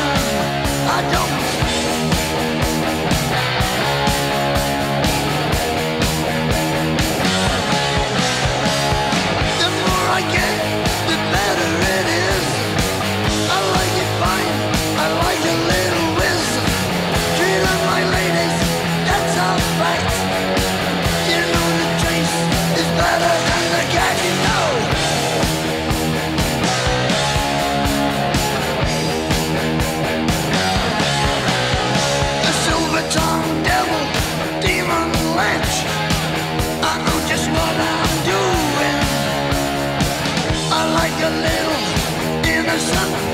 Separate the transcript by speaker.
Speaker 1: I don't. The more I get, the better it is. I like it fine, I like a little whizz. Treat on my ladies, that's a fact. You know the trace is better than the cat, you know. The silver-tongued devil, demon letch. I know just what I'm doing. I like a little innocent